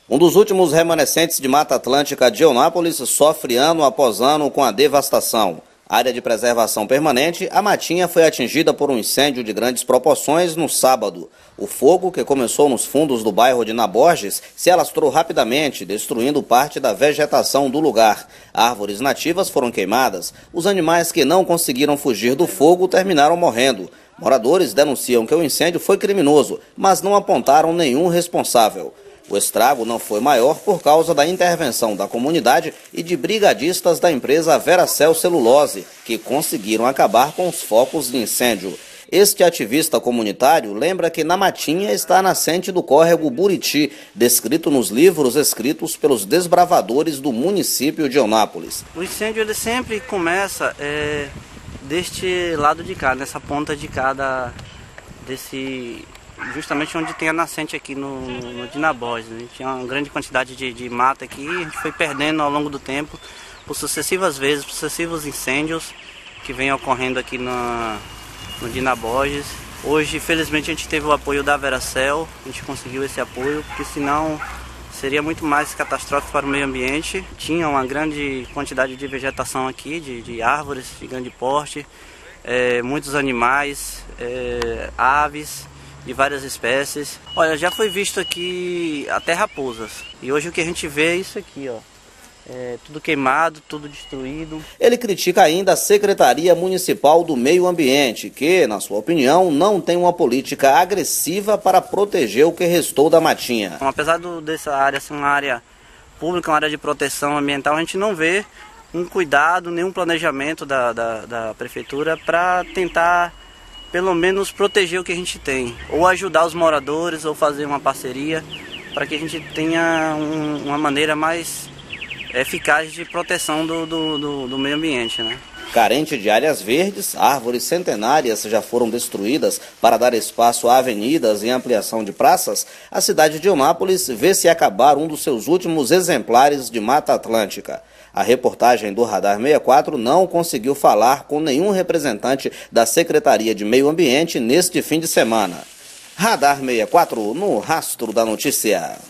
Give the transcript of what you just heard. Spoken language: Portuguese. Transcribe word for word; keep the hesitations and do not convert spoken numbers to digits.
Um dos últimos remanescentes de Mata Atlântica de Eunápolis sofre ano após ano com a devastação. Área de preservação permanente, a matinha foi atingida por um incêndio de grandes proporções no sábado. O fogo, que começou nos fundos do bairro de Naborges, se alastrou rapidamente, destruindo parte da vegetação do lugar. Árvores nativas foram queimadas. Os animais que não conseguiram fugir do fogo terminaram morrendo. Moradores denunciam que o incêndio foi criminoso, mas não apontaram nenhum responsável. O estrago não foi maior por causa da intervenção da comunidade e de brigadistas da empresa Veracel Celulose, que conseguiram acabar com os focos de incêndio. Este ativista comunitário lembra que na matinha está a nascente do córrego Buriti, descrito nos livros escritos pelos desbravadores do município de Eunápolis. O incêndio ele sempre começa é, deste lado de cá, nessa ponta de cá da, desse... justamente onde tem a nascente aqui no, no de Naborges. A gente tinha uma grande quantidade de, de mata aqui e a gente foi perdendo ao longo do tempo por sucessivas vezes, sucessivos incêndios que vêm ocorrendo aqui na, no de Naborges. Hoje, felizmente, a gente teve o apoio da Veracel, a gente conseguiu esse apoio, porque senão seria muito mais catastrófico para o meio ambiente. Tinha uma grande quantidade de vegetação aqui, de, de árvores de grande porte, é, muitos animais, é, aves de várias espécies. Olha, já foi visto aqui até raposas. E hoje o que a gente vê é isso aqui, ó. É tudo queimado, tudo destruído. Ele critica ainda a Secretaria Municipal do Meio Ambiente, que, na sua opinião, não tem uma política agressiva para proteger o que restou da matinha. Então, apesar do, dessa área ser uma área pública, uma área de proteção ambiental, a gente não vê um cuidado, nenhum planejamento da, da, da prefeitura para tentar pelo menos proteger o que a gente tem, ou ajudar os moradores, ou fazer uma parceria para que a gente tenha um, uma maneira mais eficaz de proteção do, do, do, do meio ambiente, né? Carente de áreas verdes, árvores centenárias já foram destruídas para dar espaço a avenidas e ampliação de praças. A cidade de Eunápolis vê se acabar um dos seus últimos exemplares de Mata Atlântica. A reportagem do Radar sessenta e quatro não conseguiu falar com nenhum representante da Secretaria de Meio Ambiente neste fim de semana. Radar sessenta e quatro no rastro da notícia.